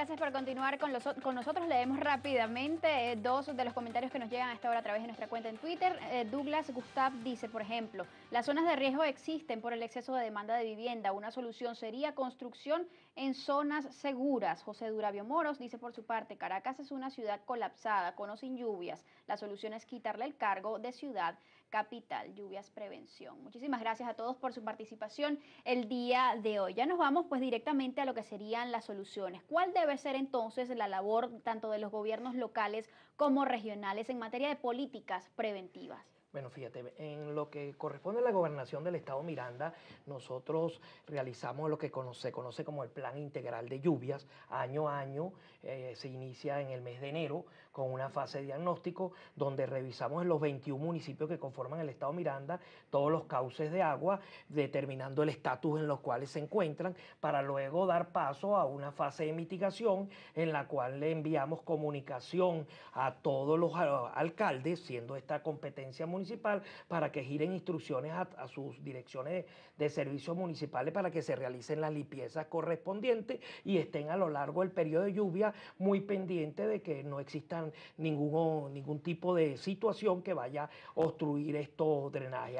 Gracias por continuar con nosotros. Leemos rápidamente dos de los comentarios que nos llegan a esta hora a través de nuestra cuenta en Twitter. Douglas Gustav dice, por ejemplo, las zonas de riesgo existen por el exceso de demanda de vivienda. Una solución sería construcción en zonas seguras. José Duravio Moros dice por su parte, Caracas es una ciudad colapsada, con o sin lluvias. La solución es quitarle el cargo de ciudad capital. Lluvias, prevención. Muchísimas gracias a todos por su participación el día de hoy. Ya nos vamos pues directamente a lo que serían las soluciones. ¿Cuál debe ser entonces la labor tanto de los gobiernos locales como regionales en materia de políticas preventivas? Bueno, fíjate, en lo que corresponde a la gobernación del estado Miranda, nosotros realizamos lo que se conoce como el Plan Integral de Lluvias. Año a año se inicia en el mes de enero con una fase de diagnóstico donde revisamos en los 21 municipios que conforman el estado Miranda todos los cauces de agua, determinando el estatus en los cuales se encuentran, para luego dar paso a una fase de mitigación en la cual le enviamos comunicación a todos los alcaldes, siendo esta competencia municipal, para que giren instrucciones a sus direcciones de servicios municipales para que se realicen las limpiezas correspondientes y estén a lo largo del periodo de lluvia muy pendientes de que no existan ningún tipo de situación que vaya a obstruir estos drenajes.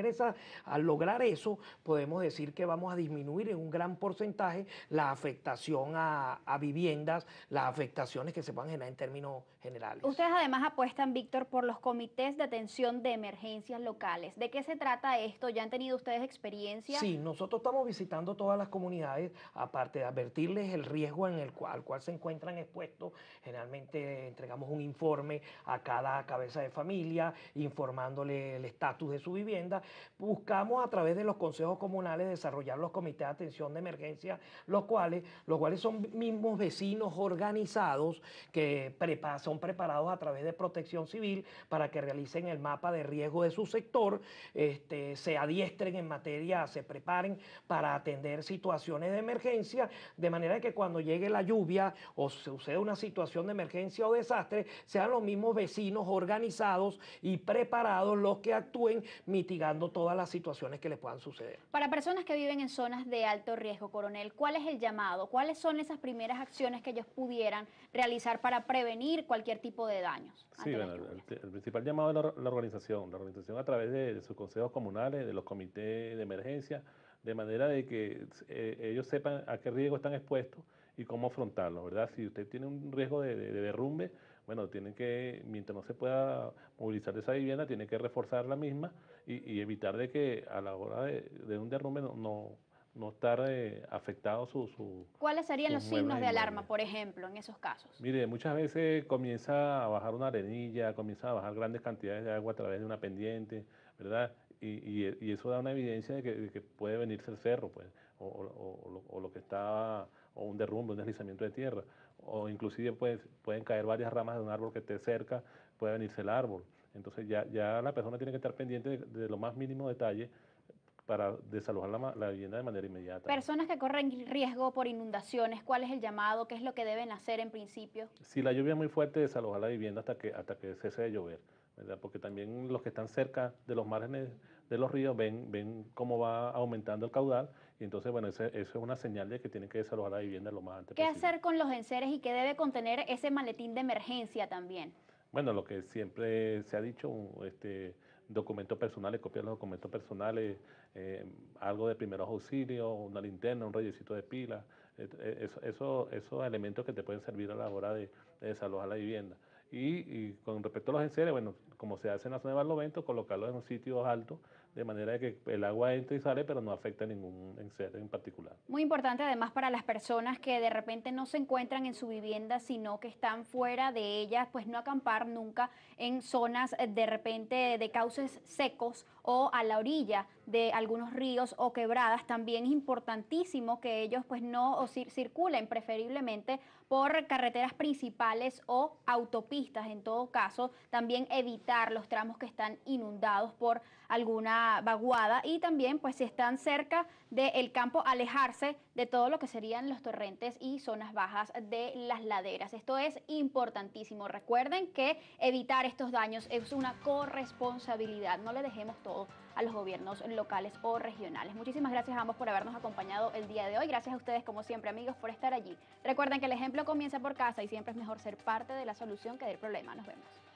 Al lograr eso, podemos decir que vamos a disminuir en un gran porcentaje la afectación a viviendas, las afectaciones que se puedan generar en términos generales. Ustedes además apuestan, Víctor, por los comités de atención de emergencias locales. ¿De qué se trata esto? ¿Ya han tenido ustedes experiencia? Sí, nosotros estamos visitando todas las comunidades, aparte de advertirles el riesgo al cual se encuentran expuestos. Generalmente entregamos un informe a cada cabeza de familia, informándole el estatus de su vivienda. Buscamos a través de los consejos comunales desarrollar los comités de atención de emergencia, los cuales son mismos vecinos organizados que son preparados a través de Protección Civil para que realicen el mapa de riesgo de su sector, se adiestren en materia, se preparen para atender situaciones de emergencia, de manera que cuando llegue la lluvia o suceda una situación de emergencia o desastre, sean los mismos vecinos organizados y preparados los que actúen mitigando todas las situaciones que les puedan suceder. Para personas que viven en zonas de alto riesgo, coronel, ¿cuál es el llamado? ¿Cuáles son esas primeras acciones que ellos pudieran realizar para prevenir cualquier tipo de daños? Sí, bueno, el principal llamado es la organización a través de sus consejos comunales, de los comités de emergencia, de manera de que ellos sepan a qué riesgo están expuestos y cómo afrontarlo, ¿verdad? Si usted tiene un riesgo de derrumbe, bueno, tienen que, mientras no se pueda movilizar de esa vivienda, tiene que reforzar la misma y evitar de que a la hora de un derrumbe no estar afectado su ¿Cuáles serían los signos de alarma, por ejemplo, en esos casos? Mire, muchas veces comienza a bajar una arenilla, comienza a bajar grandes cantidades de agua a través de una pendiente, ¿verdad? Y eso da una evidencia de que puede venirse el cerro, pues, o lo que está, o un derrumbe, un deslizamiento de tierra, o inclusive pueden caer varias ramas de un árbol que esté cerca, puede venirse el árbol. Entonces ya la persona tiene que estar pendiente de lo más mínimo detalle para desalojar la vivienda de manera inmediata. Personas que corren riesgo por inundaciones, ¿cuál es el llamado? ¿Qué es lo que deben hacer en principio? Si la lluvia es muy fuerte, desalojar la vivienda hhasta que cese de llover, ¿verdad? Porque también los que están cerca de los márgenes de los ríos ven cómo va aumentando el caudal y entonces, bueno, eso es una señal de que tienen que desalojar la vivienda lo más antes posible. ¿Qué hacer con los enseres y qué debe contener ese maletín de emergencia también? Bueno, lo que siempre se ha dicho, documentos personales, copias de los documentos personales, algo de primeros auxilios, una linterna, un rayecito de pila, esos elementos que te pueden servir a la hora de desalojar la vivienda. Y con respecto a los enseres, bueno, como se hace en la zona de Barlovento, colocarlos en un sitio alto, de manera que el agua entre y sale, pero no afecta a ningún enser en particular. Muy importante además para las personas que de repente no se encuentran en su vivienda, sino que están fuera de ella, pues no acampar nunca en zonas de repente de cauces secos o a la orilla de algunos ríos o quebradas. También es importantísimo que ellos pues no circulen preferiblemente por carreteras principales o autopistas. En todo caso, también evitar los tramos que están inundados por alguna vaguada y también pues si están cerca del campo, alejarse de todo lo que serían los torrentes y zonas bajas de las laderas. Esto es importantísimo. Recuerden que evitar estos daños es una corresponsabilidad. No le dejemos todo a los gobiernos locales o regionales. Muchísimas gracias a ambos por habernos acompañado el día de hoy. Gracias a ustedes, como siempre, amigos, por estar allí. Recuerden que el ejemplo comienza por casa y siempre es mejor ser parte de la solución que del problema. Nos vemos.